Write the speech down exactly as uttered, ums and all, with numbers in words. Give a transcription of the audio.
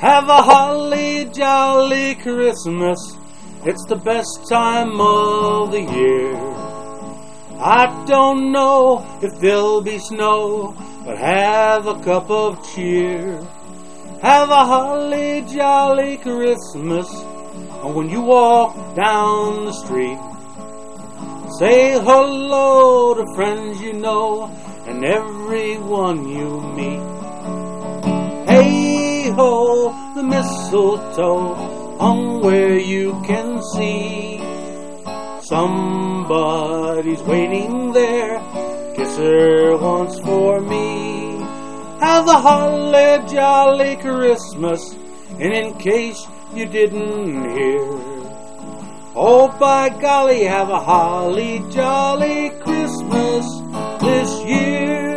Have a holly jolly Christmas. It's the best time of the year. I don't know if there'll be snow, but have a cup of cheer. Have a holly jolly Christmas. And when you walk down the street, say hello to friends you know and everyone you meet. Hey ho, the mistletoe hung where you can see. Somebody's waiting there, kiss her once for me. Have a holly jolly Christmas, and in case you didn't hear, oh by golly, have a holly jolly Christmas this year.